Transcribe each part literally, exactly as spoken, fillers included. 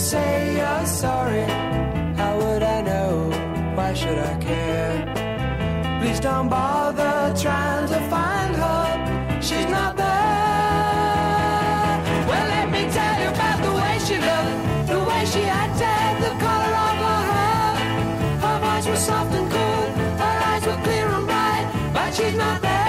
say you're sorry. How would I know? Why should I care? Please don't bother trying to find her. She's not there. Well, let me tell you about the way she looked, the way she acted, the color of her hair. Her voice was soft and cool, her eyes were clear and bright, but she's not there.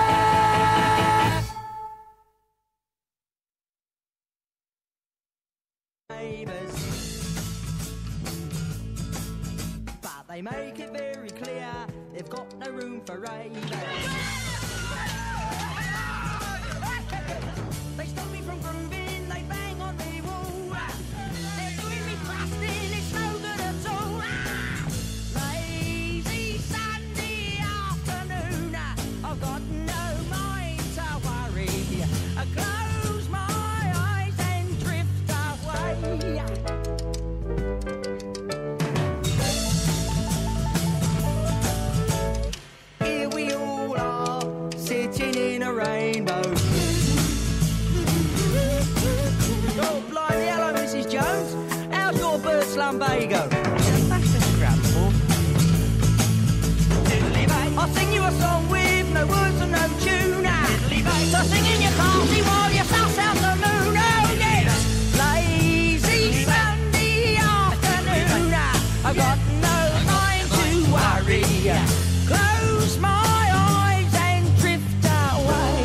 But they make it very clear they've got no room for ravers. They stop me from grooving, they bang on the wall. They're doing me thrusting, it's no good at all. Lazy Sunday afternoon, I've got no mind to worry. I close my eyes and drift away. Here we all are, sitting in a rainbow. Oh, blimey, hello, Missus Jones. How's your bird slumbago? That's the scramble. I'll sing you a song with no words and no tune. So sing in your party while you suss out the moon. Oh, yes. Lazy Sunday afternoon. I've got no mind to worry. Close my eyes and drift away.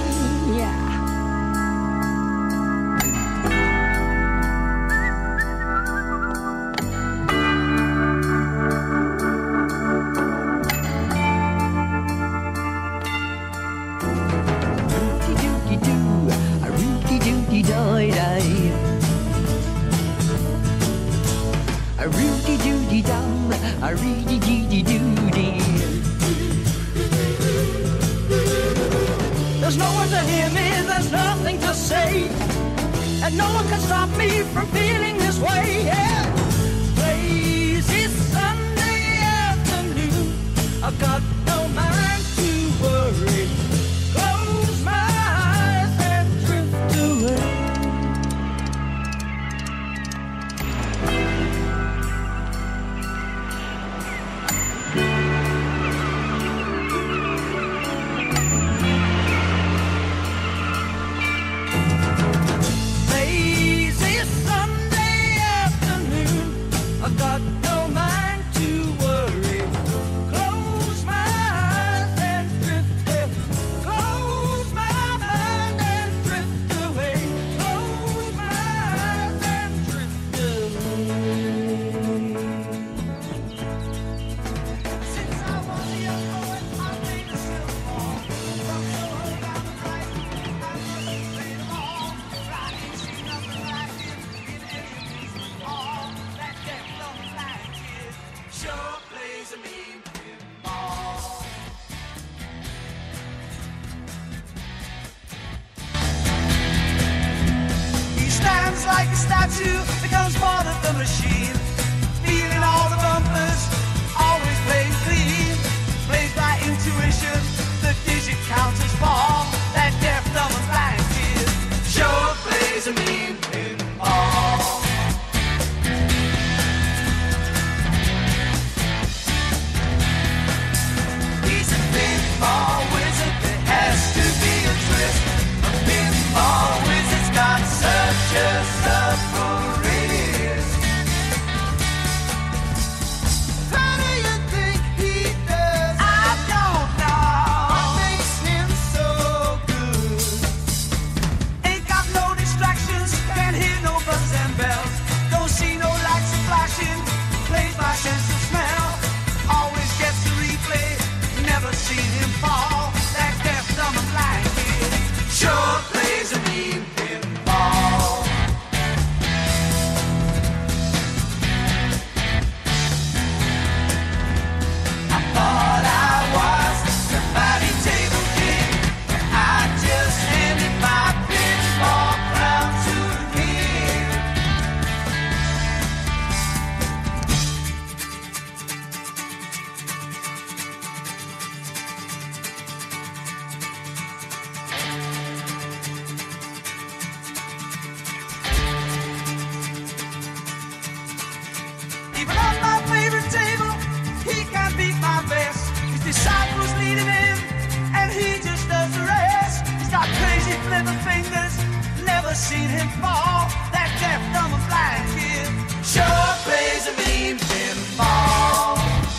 Rooty-dooty-doo, a rooty-dooty-die-die. A rooty-dooty-dum, a rooty-dooty-doo-dee. There's no one to hear me, there's nothing to say, and no one can stop me from feeling this way. Yeah. Lazy Sunday afternoon, I've got no mind to worry. Close my eyes and drift away. Lazy Sunday never seen him fall. That deaf, dumb, and blind kid sure plays a mean pinball.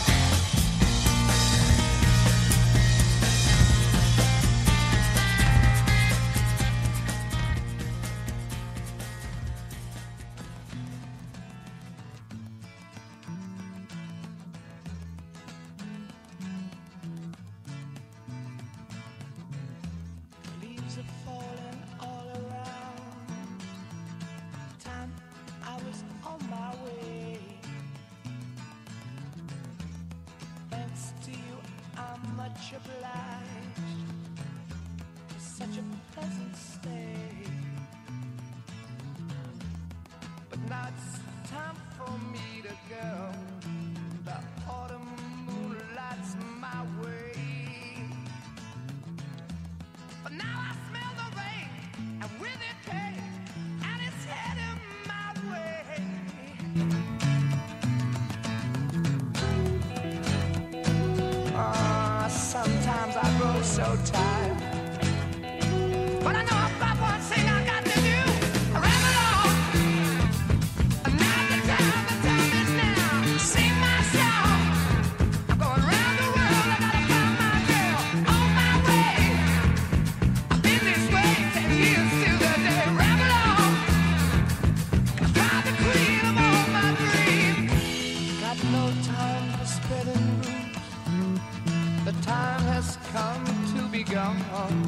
So tired, but I know about one thing I got to do. I ram it on. Now the time, the time is now. Sing my song. I'm going round the world. I gotta find my girl on my way. I've been this way ten years to the day. Ram it on. I find the queen of all my dreams. Got no time for spreading rules. The time has come to be gone.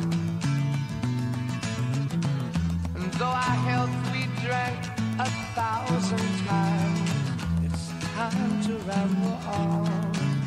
And though our health we drank a thousand times, it's time to ramble on.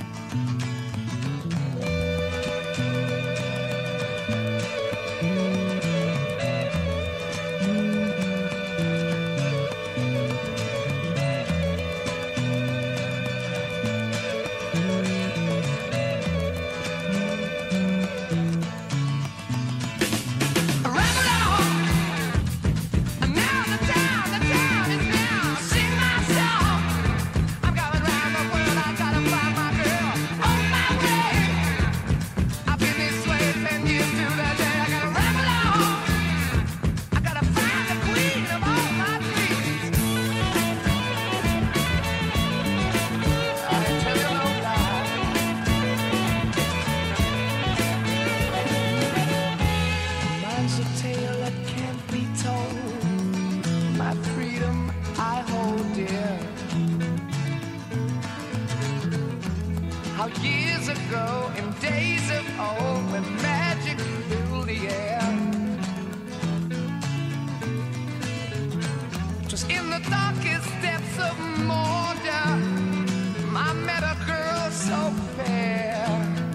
Years ago, in days of old, when magic filled the air, just in the darkest depths of Mordor, I met a girl so fair.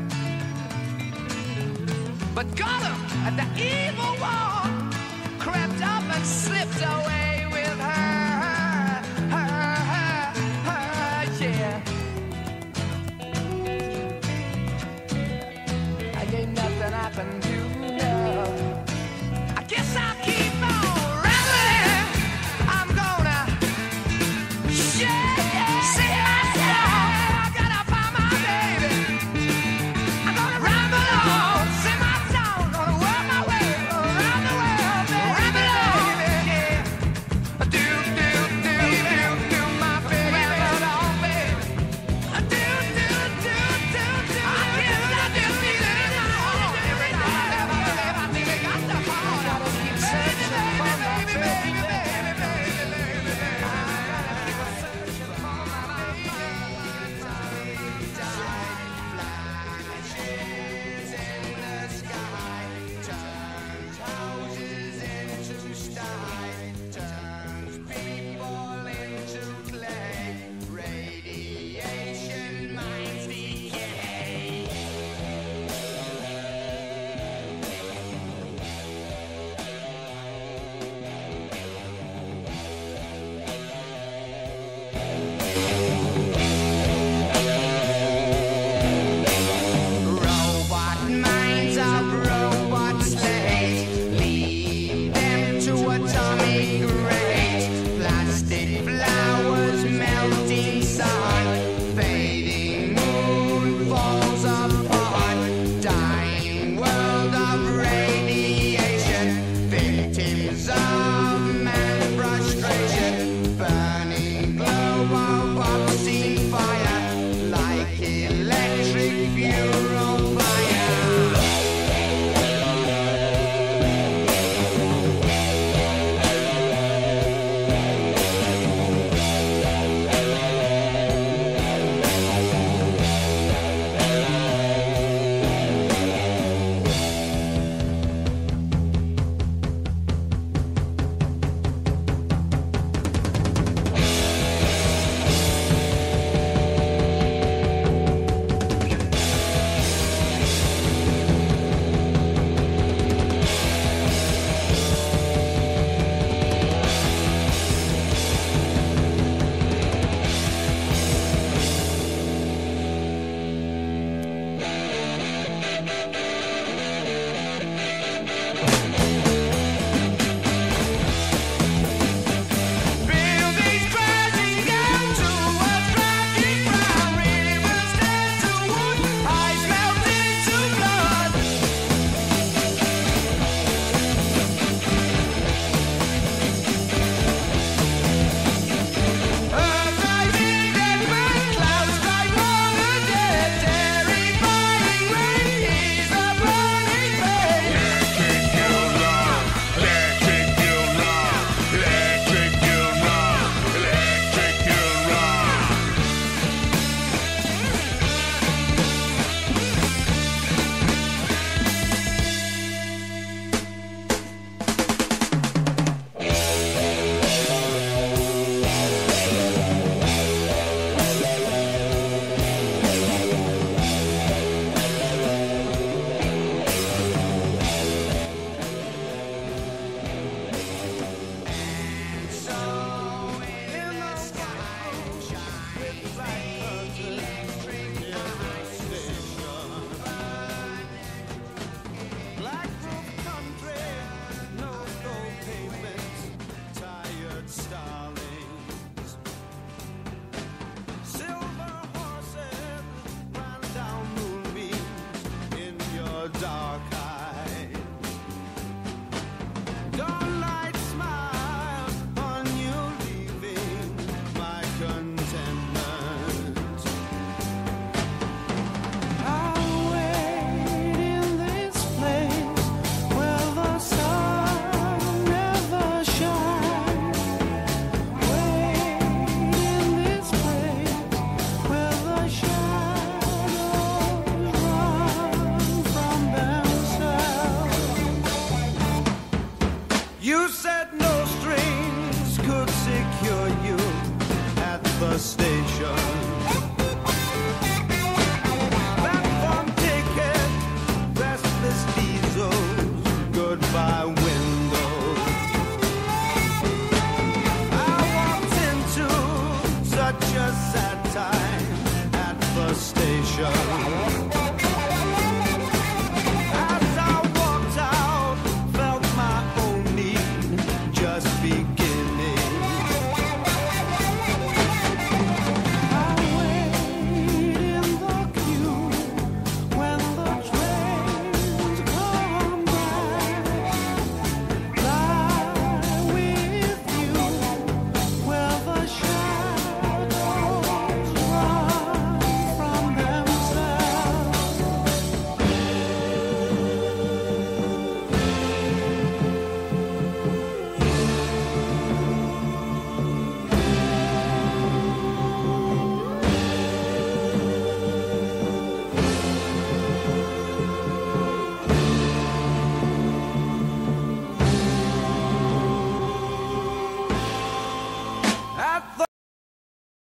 But Gollum, the evil one, crept up and slipped away with her, her, her, her, yeah. Ain't nothing I can do now. I guess I'll keep on rambling. I'm gonna yeah, sing myself. I gotta find my baby. I'm gonna ramble on, sing my song, gonna work my way around the world, baby. Ramble on, yeah. Do do do do do my baby, ramble on, baby. Do do do do do. I guess I do need it. Victims of station.